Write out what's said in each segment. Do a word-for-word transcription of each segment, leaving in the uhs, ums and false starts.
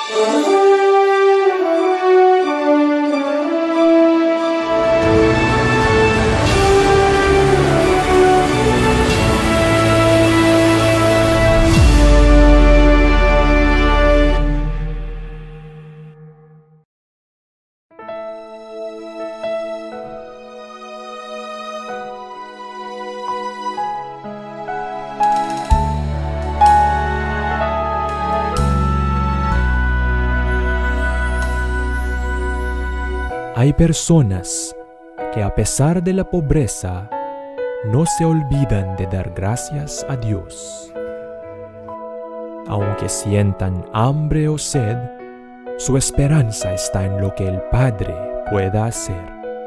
Hay personas que a pesar de la pobreza no se olvidan de dar gracias a Dios. Aunque sientan hambre o sed, su esperanza está en lo que el Padre pueda hacer.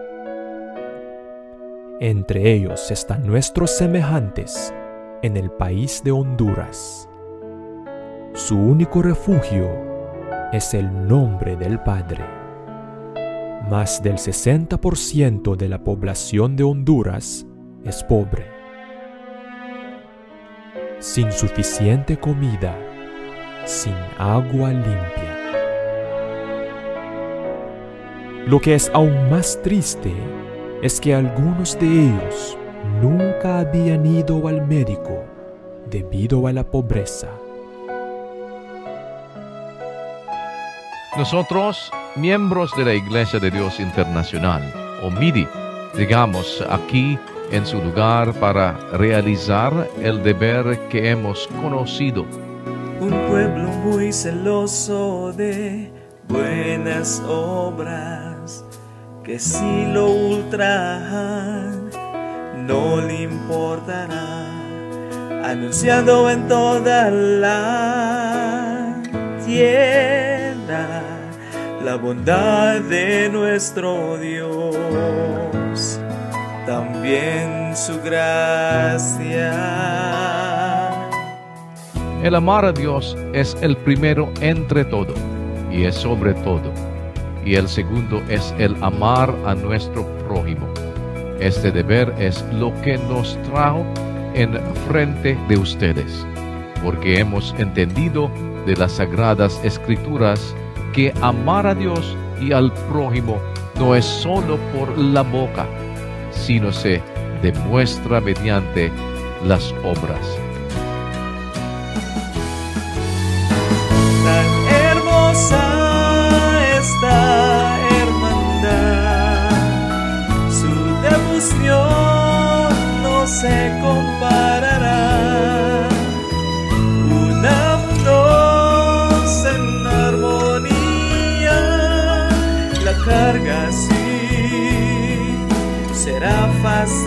Entre ellos están nuestros semejantes en el país de Honduras. Su único refugio es el nombre del Padre. Más del sesenta por ciento de la población de Honduras es pobre. Sin suficiente comida, sin agua limpia. Lo que es aún más triste es que algunos de ellos nunca habían ido al médico debido a la pobreza. Nosotros, miembros de la Iglesia de Dios Internacional, o M I D I, llegamos aquí en su lugar para realizar el deber que hemos conocido. Un pueblo muy celoso de buenas obras, que si lo ultrajan no le importará, anunciando en toda la tierra la bondad de nuestro Dios, también su gracia. El amar a Dios es el primero entre todo y es sobre todo, y el segundo es el amar a nuestro prójimo. Este deber es lo que nos trajo en frente de ustedes, porque hemos entendido de las Sagradas Escrituras que amar a Dios y al prójimo no es solo por la boca, sino se demuestra mediante las obras. Tan hermosa esta hermandad, su devoción no se comparará. Carga así será fácil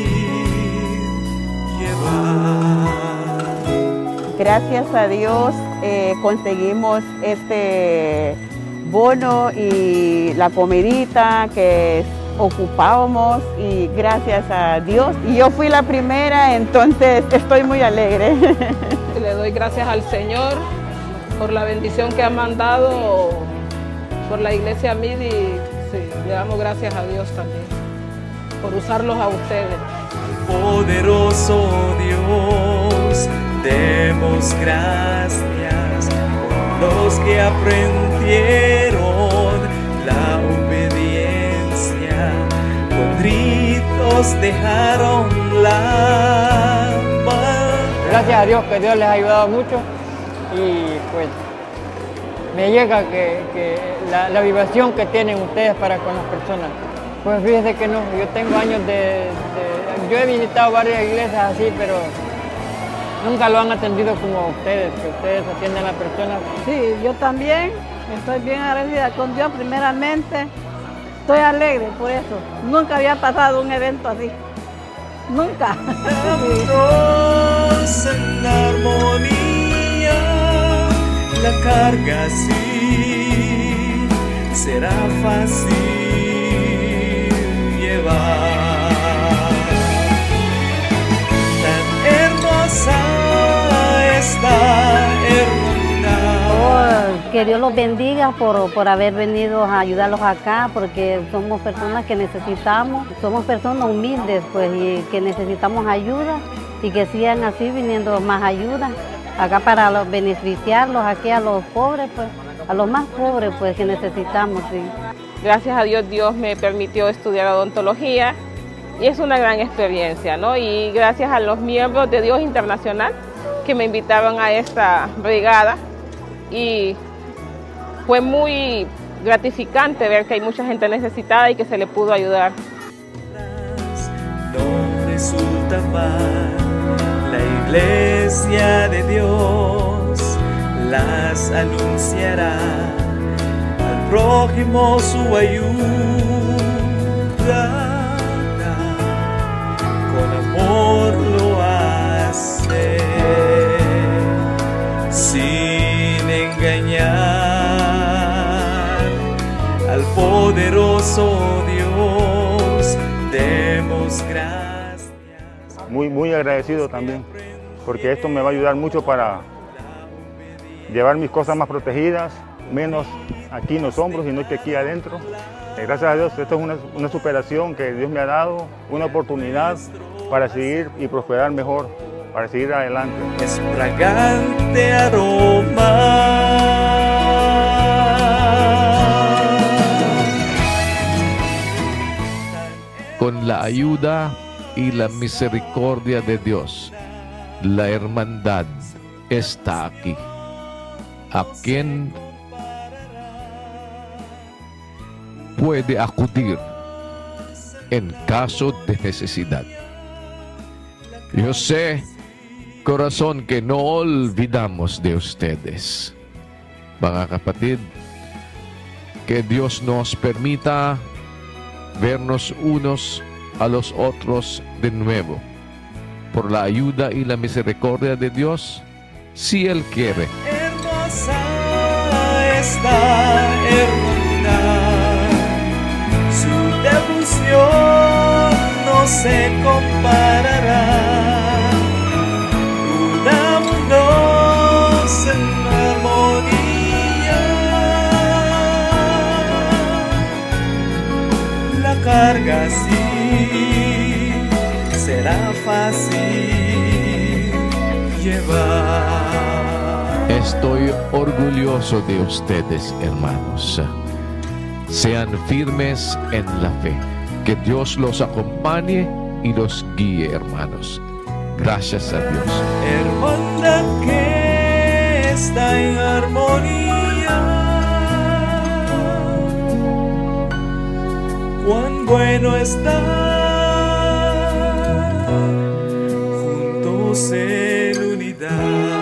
llevar. Gracias a Dios eh, conseguimos este bono y la comidita que ocupábamos, y gracias a Dios. Y yo fui la primera, entonces estoy muy alegre. Le doy gracias al Señor por la bendición que ha mandado por la iglesia M I D I. Sí, le damos gracias a Dios también por usarlos a ustedes. Poderoso Dios, demos gracias por los que aprendieron la obediencia, contritos dejaron la maldad. Gracias a Dios que Dios les ha ayudado mucho, y pues me llega que, que la, la vibración que tienen ustedes para con las personas. Pues fíjense que no, yo tengo años de, de... Yo he visitado varias iglesias así, pero nunca lo han atendido como ustedes, que ustedes atienden a las personas. Sí, yo también estoy bien agradecida con Dios primeramente. Estoy alegre por eso. Nunca había pasado un evento así. Nunca. Estamos en armonía, la carga sí será fácil llevar. Tan hermosa esta hermandad. Oh, que Dios los bendiga por, por haber venido a ayudarlos acá, porque somos personas que necesitamos, somos personas humildes, pues, y que necesitamos ayuda, y que sigan así viniendo más ayuda acá para los, beneficiarlos aquí a los pobres, pues. a los más pobres pues que necesitamos, sí. Gracias a Dios, Dios me permitió estudiar odontología y es una gran experiencia, ¿no? Y gracias a los miembros de Dios Internacional que me invitaron a esta brigada y fue muy gratificante ver que hay mucha gente necesitada y que se le pudo ayudar. No resulta mal, la iglesia de Dios las anunciará, al prójimo su ayuda, con amor lo hace, sin engañar al poderoso Dios. Demos gracias. Muy, muy agradecido también, porque esto me va a ayudar mucho para llevar mis cosas más protegidas, menos aquí en los hombros, sino que aquí adentro. Gracias a Dios, esto es una, una superación que Dios me ha dado, una oportunidad para seguir y prosperar mejor, para seguir adelante. Es fragante aroma. Con la ayuda y la misericordia de Dios, la hermandad está aquí. ¿A quién puede acudir en caso de necesidad? Yo sé, corazón, que no olvidamos de ustedes. Mga kapatid, que Dios nos permita vernos unos a los otros de nuevo, por la ayuda y la misericordia de Dios, si Él quiere. Hermosa esta hermandad, su devoción no se comparará. Unámonos en armonía, la carga así será fácil llevar. Estoy orgulloso de ustedes, hermanos. Sean firmes en la fe. Que Dios los acompañe y los guíe, hermanos. Gracias a Dios. Hermandad que está en armonía, cuán bueno está juntos en unidad.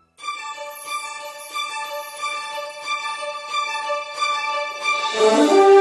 Oh,